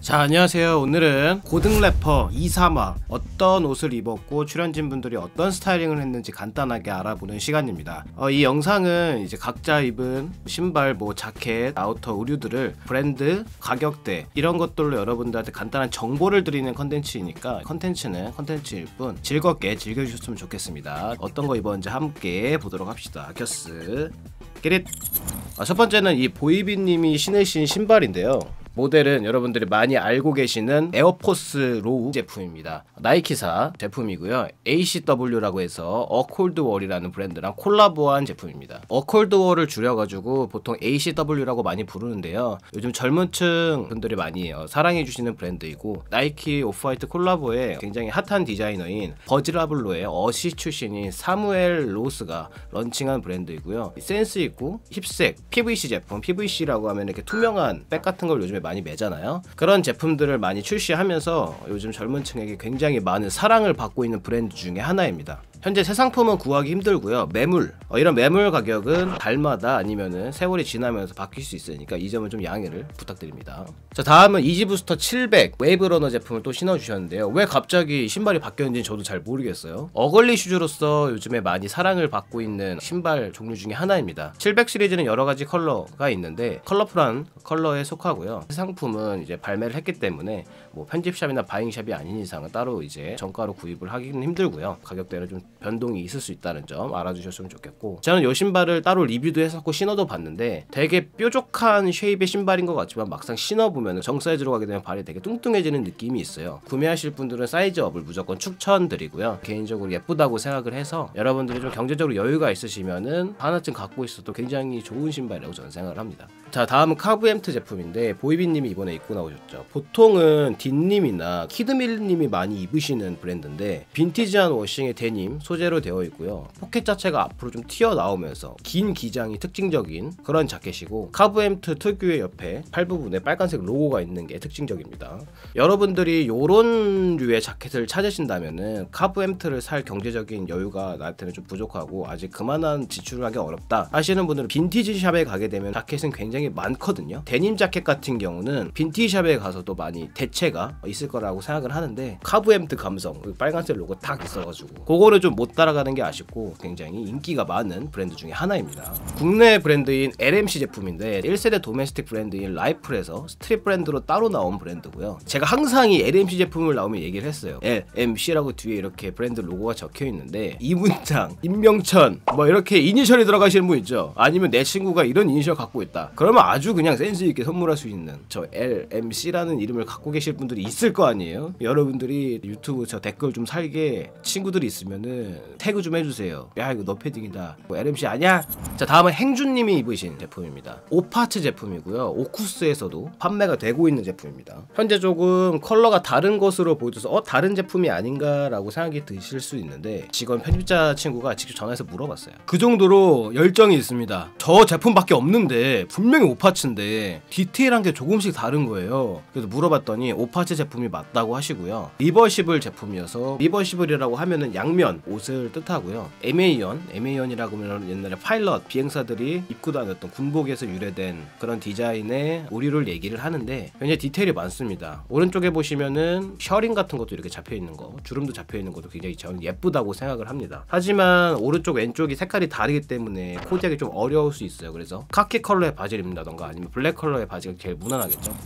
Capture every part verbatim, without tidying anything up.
자, 안녕하세요. 오늘은 고등 래퍼 이삼화 어떤 옷을 입었고 출연진 분들이 어떤 스타일링을 했는지 간단하게 알아보는 시간입니다. 어, 이 영상은 이제 각자 입은 신발, 뭐 자켓, 아우터, 의류들을 브랜드, 가격대 이런 것들로 여러분들한테 간단한 정보를 드리는 컨텐츠이니까 컨텐츠는 컨텐츠일 뿐 즐겁게 즐겨주셨으면 좋겠습니다. 어떤 거 입었는지 함께 보도록 합시다. 겨스 기릿. 아, 첫 번째는 이 보이비님이 신으신 신발인데요. 모델은 여러분들이 많이 알고 계시는 에어포스 로우 제품입니다. 나이키사 제품이고요. 에이씨더블유라고 해서 어콜드월이라는 브랜드랑 콜라보한 제품입니다. 어콜드월을 줄여가지고 보통 에이씨더블유라고 많이 부르는데요. 요즘 젊은층 분들이 많이 사랑해주시는 브랜드이고, 나이키 오프화이트 콜라보에 굉장히 핫한 디자이너인 버즈라블로의 어시 출신인 사무엘 로스가 런칭한 브랜드이고요. 센스 있고 힙색 피브이씨 제품, 피브이씨라고 하면 이렇게 투명한 백 같은 걸 요즘에 많이 매잖아요. 그런 제품들을 많이 출시하면서 요즘 젊은 층에게 굉장히 많은 사랑을 받고 있는 브랜드 중에 하나입니다. 현재 새 상품은 구하기 힘들고요. 매물, 어, 이런 매물 가격은 달마다 아니면은 세월이 지나면서 바뀔 수 있으니까 이 점은 좀 양해를 부탁드립니다. 자, 다음은 이지부스터 칠백 웨이브러너 제품을 또 신어주셨는데요. 왜 갑자기 신발이 바뀌었는지 저도 잘 모르겠어요. 어글리 슈즈로서 요즘에 많이 사랑을 받고 있는 신발 종류 중에 하나입니다. 칠백 시리즈는 여러 가지 컬러가 있는데 컬러풀한 컬러에 속하고요. 새 상품은 이제 발매를 했기 때문에 뭐 편집샵이나 바잉샵이 아닌 이상은 따로 이제 정가로 구입을 하기는 힘들고요. 가격대는 좀 변동이 있을 수 있다는 점 알아주셨으면 좋겠고, 저는 이 신발을 따로 리뷰도 했었고 신어도 봤는데 되게 뾰족한 쉐입의 신발인 것 같지만 막상 신어보면 정 사이즈로 가게 되면 발이 되게 뚱뚱해지는 느낌이 있어요. 구매하실 분들은 사이즈업을 무조건 추천드리고요. 개인적으로 예쁘다고 생각을 해서 여러분들이 좀 경제적으로 여유가 있으시면은 하나쯤 갖고 있어도 굉장히 좋은 신발이라고 저는 생각을 합니다. 자, 다음은 카브엠트 제품인데 보이비님이 이번에 입고 나오셨죠. 보통은 딘님이나 키드밀님이 많이 입으시는 브랜드인데 빈티지한 워싱의 데님 소재로 되어 있고요. 포켓 자체가 앞으로 좀 튀어나오면서 긴 기장이 특징적인 그런 자켓이고, 카브엠트 특유의 옆에 팔 부분에 빨간색 로고가 있는 게 특징적입니다. 여러분들이 요런 류의 자켓을 찾으신다면은 카브엠트를 살 경제적인 여유가 나한테는 좀 부족하고 아직 그만한 지출을 하기 어렵다 하시는 분들은 빈티지 샵에 가게 되면 자켓은 굉장히 많거든요. 데님 자켓 같은 경우는 빈티지 샵에 가서도 많이 대체가 있을 거라고 생각을 하는데, 카브엠트 감성, 빨간색 로고 딱 있어가지고 그거를 좀 못 따라가는 게 아쉽고 굉장히 인기가 많은 브랜드 중에 하나입니다. 국내 브랜드인 엘엠씨 제품인데 일 세대 도메스틱 브랜드인 라이플에서 스트릿 브랜드로 따로 나온 브랜드고요. 제가 항상 이 엘엠씨 제품을 나오면 얘기를 했어요. 엘엠씨라고 뒤에 이렇게 브랜드 로고가 적혀 있는데 이문창, 임명천 뭐 이렇게 이니셜이 들어가시는 분 있죠. 아니면 내 친구가 이런 이니셜 갖고 있다 그러면 아주 그냥 센스 있게 선물할 수 있는 저 엘엠씨라는 이름을 갖고 계실 분들이 있을 거 아니에요. 여러분들이 유튜브 저 댓글 좀 살게 친구들이 있으면은 태그 좀 해주세요. 야, 이거 너 패딩이다, 뭐 엘엠씨 아니야? 자, 다음은 행준님이 입으신 제품입니다. 오파츠 제품이고요. 오쿠스에서도 판매가 되고 있는 제품입니다. 현재 조금 컬러가 다른 것으로 보여줘서 어? 다른 제품이 아닌가 라고 생각이 드실 수 있는데, 직원 편집자 친구가 직접 전화해서 물어봤어요. 그 정도로 열정이 있습니다. 저 제품밖에 없는데 분명히 오파츠인데 디테일한 게 조금씩 다른 거예요. 그래서 물어봤더니 오파츠 제품이 맞다고 하시고요. 리버시블 제품이어서, 리버시블이라고 하면은 양면 옷을 뜻하고요. 엠에이언, 엠에이언이라고 하면 옛날에 파일럿 비행사들이 입고 다녔던 군복에서 유래된 그런 디자인의 오류를 얘기를 하는데 굉장히 디테일이 많습니다. 오른쪽에 보시면은 셔링 같은 것도 이렇게 잡혀 있는 거, 주름도 잡혀 있는 것도 굉장히 저는 예쁘다고 생각을 합니다. 하지만 오른쪽 왼쪽이 색깔이 다르기 때문에 코디하기 좀 어려울 수 있어요. 그래서 카키 컬러의 바지를 입는다던가 아니면 블랙 컬러의 바지가 제일 무난하겠죠.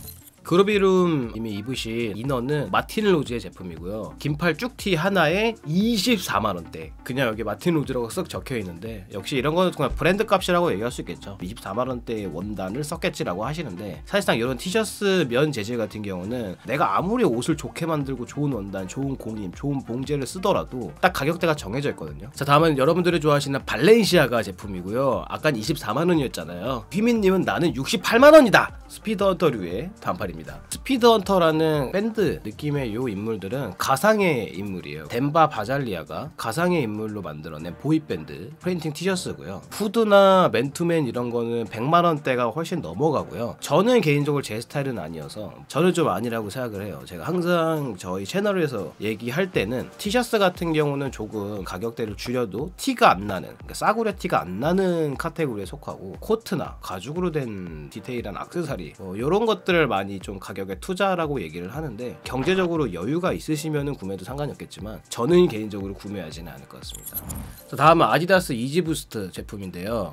그루비룸 님이 입으신 이너는 마틴 로즈의 제품이고요. 긴팔 쭉티 하나에 이십사만 원대. 그냥 여기 마틴 로즈라고 쓱 적혀 있는데 역시 이런 거는 정말 브랜드 값이라고 얘기할 수 있겠죠. 이십사만 원대의 원단을 썼겠지라고 하시는데, 사실상 이런 티셔츠 면 재질 같은 경우는 내가 아무리 옷을 좋게 만들고 좋은 원단, 좋은 공임, 좋은 봉제를 쓰더라도 딱 가격대가 정해져 있거든요. 자, 다음은 여러분들이 좋아하시는 발렌시아가 제품이고요. 아까 이십사만 원이었잖아요. 휘민님은 나는 육십팔만 원이다. 스피드헌터류의 반팔입니다. 스피드헌터라는 밴드 느낌의 요 인물들은 가상의 인물이에요. 덴바 바잘리아가 가상의 인물로 만들어낸 보이밴드 프린팅 티셔츠고요. 후드나 맨투맨 이런 거는 백만 원대가 훨씬 넘어가고요. 저는 개인적으로 제 스타일은 아니어서 저는 좀 아니라고 생각을 해요. 제가 항상 저희 채널에서 얘기할 때는 티셔츠 같은 경우는 조금 가격대를 줄여도 티가 안 나는, 그러니까 싸구려 티가 안 나는 카테고리에 속하고, 코트나 가죽으로 된 디테일한 액세서리 뭐 이런 것들을 많이 좀 좀 가격에 투자라고 얘기를 하는데 경제적으로 여유가 있으시면 구매도 상관이 없겠지만 저는 개인적으로 구매하지는 않을 것 같습니다. 다음은 아디다스 이지부스트 제품인데요.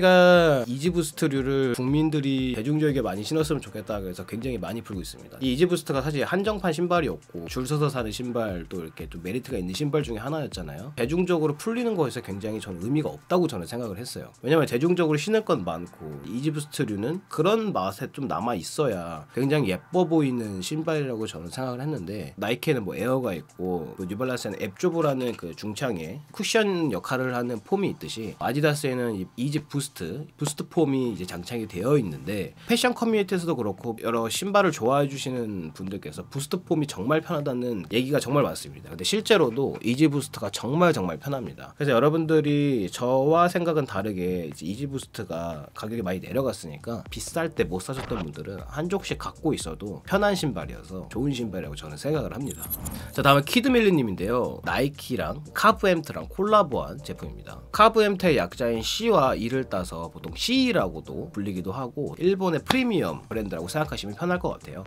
칸예가 이지부스트류를 국민들이 대중적이게 많이 신었으면 좋겠다 그래서 굉장히 많이 풀고 있습니다. 이 이지부스트가 사실 한정판 신발이었고 줄 서서 사는 신발도 이렇게 좀 메리트가 있는 신발 중에 하나였잖아요. 대중적으로 풀리는 거에서 굉장히 저는 의미가 없다고 저는 생각을 했어요. 왜냐면 대중적으로 신을 건 많고 이지부스트류는 그런 맛에 좀 남아 있어야 굉장히 예뻐 보이는 신발이라고 저는 생각을 했는데 나이키는 뭐 에어가 있고 뉴발란스는 앱조브라는 그 중창에 쿠션 역할을 하는 폼이 있듯이 아디다스에는 이 이지 부스트 부스트 폼이 이제 장착이 되어 있는데 패션 커뮤니티에서도 그렇고 여러 신발을 좋아해 주시는 분들께서 부스트 폼이 정말 편하다는 얘기가 정말 많습니다. 근데 실제로도 이지 부스트가 정말 정말 편합니다. 그래서 여러분들이 저와 생각은 다르게 이지 부스트가 가격이 많이 내려갔으니까 비쌀 때 못 사셨던 분들은 한 족씩 갖고 있어도 편한 신발이어서 좋은 신발이라고 저는 생각을 합니다. 자, 다음은 키드밀리님인데요. 나이키랑 카브엠트랑 콜라보한 제품입니다. 카브엠트의 약자인 C와 E를 따서 보통 C라고도 불리기도 하고 일본의 프리미엄 브랜드라고 생각하시면 편할 것 같아요.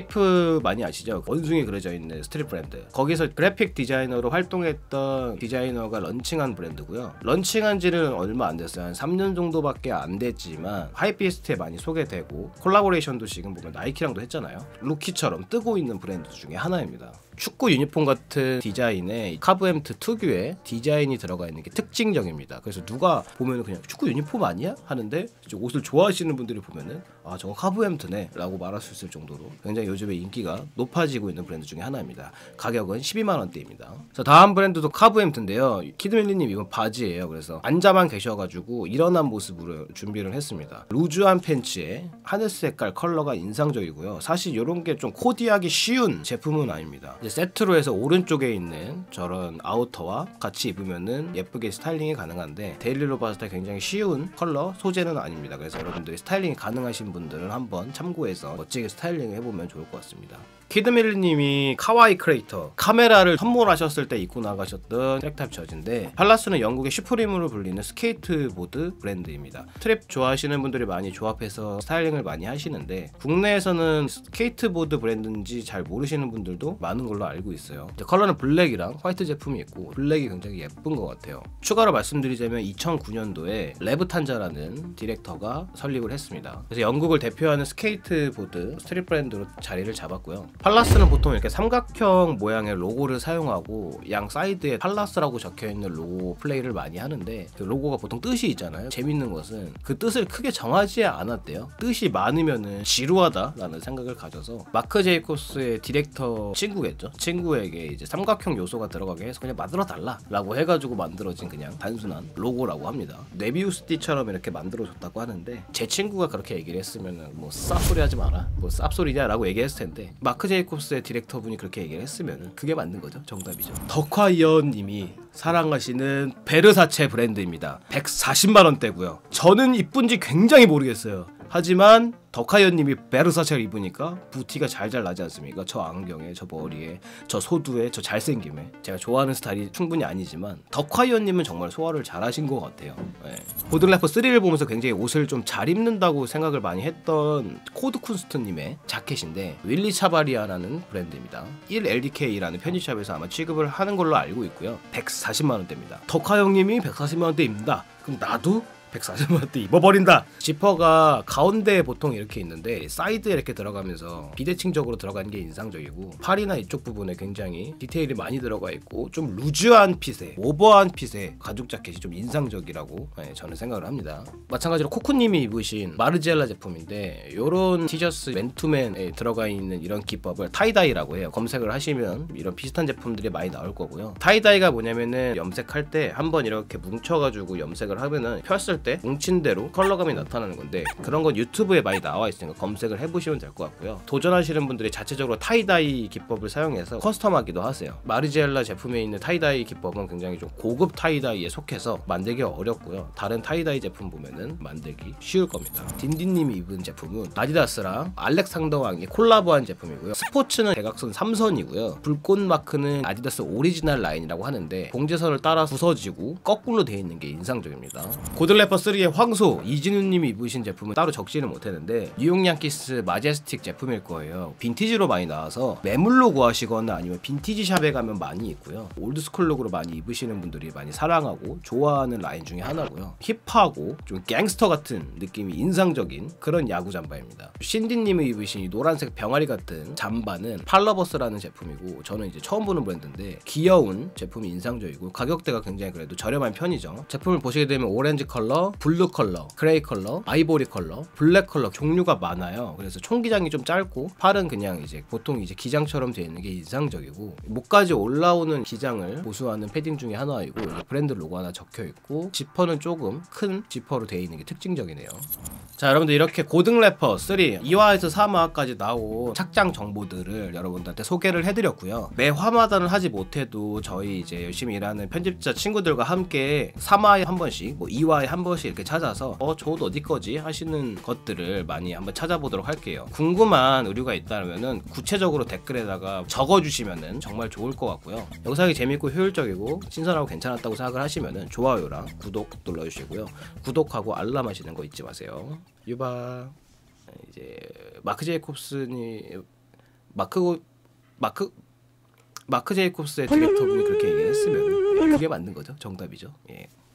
베이프 많이 아시죠? 원숭이 그려져 있는 스트릿 브랜드. 거기서 그래픽 디자이너로 활동했던 디자이너가 런칭한 브랜드고요. 런칭한 지는 얼마 안 됐어요. 한 삼 년 정도밖에 안 됐지만 하이피스트에 많이 소개되고 콜라보레이션도 지금 보면 나이키랑도 했잖아요. 루키처럼 뜨고 있는 브랜드 중에 하나입니다. 축구 유니폼 같은 디자인에 카브엠트 특유의 디자인이 들어가 있는 게 특징적입니다. 그래서 누가 보면 그냥 축구 유니폼 아니야? 하는데 옷을 좋아하시는 분들이 보면은 아 저거 카브엠트네 라고 말할 수 있을 정도로 굉장히 요즘에 인기가 높아지고 있는 브랜드 중에 하나입니다. 가격은 십이만 원대입니다. 자, 다음 브랜드도 카브엠트인데요. 키드밀리님 이건 바지예요. 그래서 앉아만 계셔가지고 일어난 모습으로 준비를 했습니다. 루즈한 팬츠에 하늘 색깔 컬러가 인상적이고요. 사실 이런 게 좀 코디하기 쉬운 제품은 아닙니다. 세트로 해서 오른쪽에 있는 저런 아우터와 같이 입으면은 예쁘게 스타일링이 가능한데 데일리로 봤을 때 굉장히 쉬운 컬러 소재는 아닙니다. 그래서 여러분들이 스타일링이 가능하신 분들은 한번 참고해서 멋지게 스타일링 해보면 좋을 것 같습니다. 키드밀리님이 카와이 크리에이터 카메라를 선물하셨을 때 입고 나가셨던 트랙탑 저지인데 팔라스는 영국의 슈프림으로 불리는 스케이트보드 브랜드입니다. 트랩 좋아하시는 분들이 많이 조합해서 스타일링을 많이 하시는데 국내에서는 스케이트보드 브랜드인지 잘 모르시는 분들도 많은 걸로 알고 있어요. 컬러는 블랙이랑 화이트 제품이 있고 블랙이 굉장히 예쁜 것 같아요. 추가로 말씀드리자면 이천구 년도에 레브탄자라는 디렉터가 설립을 했습니다. 그래서 영국을 대표하는 스케이트보드 스트릿 브랜드로 자리를 잡았고요. 팔라스는 보통 이렇게 삼각형 모양의 로고를 사용하고 양 사이드에 팔라스라고 적혀있는 로고 플레이를 많이 하는데 그 로고가 보통 뜻이 있잖아요. 재밌는 것은 그 뜻을 크게 정하지 않았대요. 뜻이 많으면은 지루하다라는 생각을 가져서 마크 제이콥스의 디렉터 친구겠죠. 친구에게 이제 삼각형 요소가 들어가게 해서 그냥 만들어 달라 라고 해가지고 만들어진 그냥 단순한 로고라고 합니다. 네비우스티처럼 이렇게 만들어줬다고 하는데 제 친구가 그렇게 얘기를 했으면은 뭐 쌉소리 하지 마라 뭐 쌉소리냐 라고 얘기했을 텐데 마크 제이콥스의 디렉터분이 그렇게 얘기를 했으면 그게 맞는 거죠. 정답이죠. 덕화이언님이 사랑하시는 베르사체 브랜드입니다. 백사십만 원대고요. 저는 이쁜지 굉장히 모르겠어요. 하지만 덕하연님이 베르사체를 입으니까 부티가 잘잘 나지 않습니까? 저 안경에, 저 머리에, 저 소두에, 저 잘생김에 제가 좋아하는 스타일이 충분히 아니지만 덕하연님은 정말 소화를 잘하신 것 같아요. 네. 보드래퍼 쓰리를 보면서 굉장히 옷을 좀 잘 입는다고 생각을 많이 했던 코드쿤스트님의 자켓인데 윌리 차바리아라는 브랜드입니다. 일 엘디케이라는 편집샵에서 아마 취급을 하는 걸로 알고 있고요. 백사십만 원대입니다. 덕하연님이 백사십만 원대 입는다. 그럼 나도 백사십만 원대 입어버린다. 지퍼가 가운데에 보통 이렇게 있는데 사이드에 이렇게 들어가면서 비대칭적으로 들어가는 게 인상적이고 팔이나 이쪽 부분에 굉장히 디테일이 많이 들어가 있고 좀 루즈한 핏에 오버한 핏의 가죽 자켓이 좀 인상적이라고 네, 저는 생각을 합니다. 마찬가지로 코코님이 입으신 마르지엘라 제품인데 요런 티셔츠 맨투맨에 들어가 있는 이런 기법을 타이다이라고 해요. 검색을 하시면 이런 비슷한 제품들이 많이 나올 거고요. 타이다이가 뭐냐면은 염색할 때 한번 이렇게 뭉쳐가지고 염색을 하면은 폈을 때 뭉친 대로 컬러감이 나타나는 건데 그런 건 유튜브에 많이 나와 있으니까 검색을 해보시면 될 것 같고요. 도전하시는 분들이 자체적으로 타이다이 기법을 사용해서 커스텀하기도 하세요. 마르지엘라 제품에 있는 타이다이 기법은 굉장히 좀 고급 타이다이에 속해서 만들기가 어렵고요. 다른 타이다이 제품 보면은 만들기 쉬울 겁니다. 딘딘님이 입은 제품은 아디다스랑 알렉산더 왕이 콜라보한 제품이고요. 스포츠는 대각선 삼 선이고요. 불꽃 마크는 아디다스 오리지널 라인이라고 하는데 봉제선을 따라 부서지고 거꾸로 되어 있는 게 인상적입니다. 고들레 고등래퍼 쓰리의 황소 이진우님이 입으신 제품은 따로 적지는 못했는데 뉴욕 양키스 마제스틱 제품일 거예요. 빈티지로 많이 나와서 매물로 구하시거나 아니면 빈티지 샵에 가면 많이 있고요. 올드스쿨 룩으로 많이 입으시는 분들이 많이 사랑하고 좋아하는 라인 중에 하나고요. 힙하고 좀 갱스터 같은 느낌이 인상적인 그런 야구 잠바입니다. 신디님이 입으신 이 노란색 병아리 같은 잠바는 팔러버스라는 제품이고 저는 이제 처음 보는 브랜드인데 귀여운 제품이 인상적이고 가격대가 굉장히 그래도 저렴한 편이죠. 제품을 보시게 되면 오렌지 컬러, 블루 컬러, 그레이 컬러, 아이보리 컬러, 블랙 컬러 종류가 많아요. 그래서 총기장이 좀 짧고 팔은 그냥 이제 보통 이제 기장처럼 되어 있는 게 인상적이고 목까지 올라오는 기장을 보수하는 패딩 중에 하나이고 브랜드 로고 하나 적혀 있고 지퍼는 조금 큰 지퍼로 되어 있는 게 특징적이네요. 자, 여러분들 이렇게 고등래퍼 쓰리 이 화에서 삼 화까지 나온 착장 정보들을 여러분들한테 소개를 해드렸고요. 매 화마다는 하지 못해도 저희 이제 열심히 일하는 편집자 친구들과 함께 삼 화에 한 번씩 뭐 이 화에 한 번씩 이렇게 찾아서 어 저옷 어디 거지 하시는 것들을 많이 한번 찾아보도록 할게요. 궁금한 의류가 있다면은 구체적으로 댓글에다가 적어주시면은 정말 좋을 것 같고요. 영상이 재밌고 효율적이고 신선하고 괜찮았다고 생각을 하시면은 좋아요랑 구독 눌러주시고요. 구독하고 알람 하시는 거 잊지 마세요. 유바. 이제 마크 제이콥스니 마크 마크 마크 제이콥스의 디렉터분이 그렇게 얘기했으면 그게 맞는 거죠. 정답이죠. 예.